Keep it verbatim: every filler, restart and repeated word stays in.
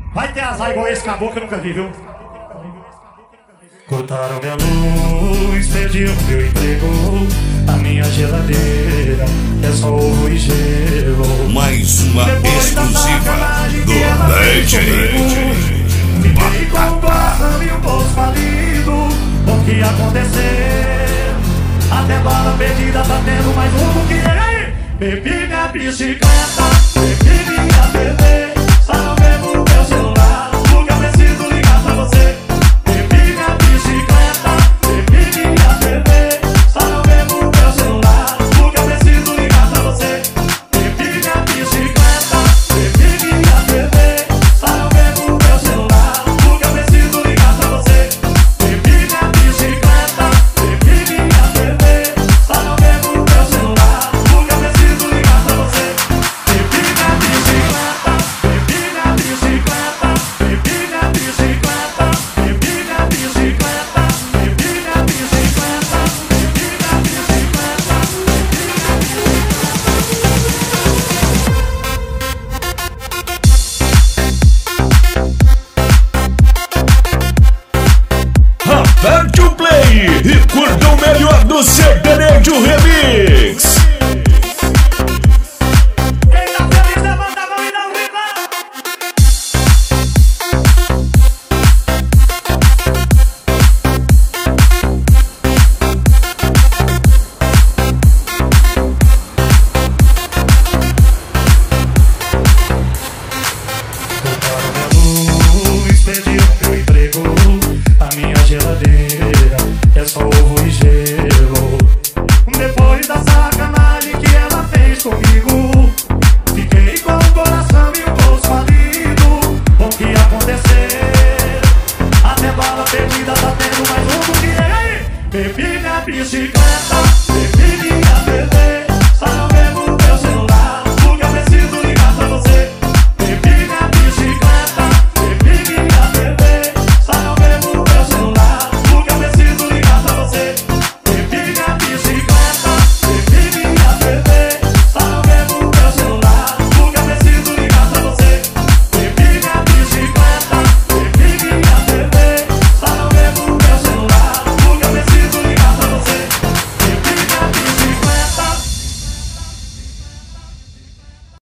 Vai ter azar igual esse caboclo que eu nunca vi, viu? Cortaram minha luz, perdiam meu emprego. A minha geladeira é só ovo e gelo. Mais uma exclusiva do D J. Fiquei com o barrão e o bolso falido. O que aconteceu? Até bala perdida tá tendo mais um que é. Bebi minha bicicleta, bebi minha T V. Só não bebo meu celular, porque eu preciso ligar pra você. Bebi minha bicicleta, bebi minha T V. Só não bebo meu celular, porque eu preciso ligar pra você. Bebi minha bicicleta, bebi minha T V. Só não bebo meu celular, porque eu preciso ligar pra você. Bebi minha bicicleta, bebi minha T V. Só não bebo meu celular, porque eu preciso ligar pra você. Bebi minha bicicleta, bebi minha bicicleta, bebi minha bicicleta, bebi minha bicicleta, bebi minha bicicleta, bebi minha Aperte o play e curta o melhor do Sertanejo Remix.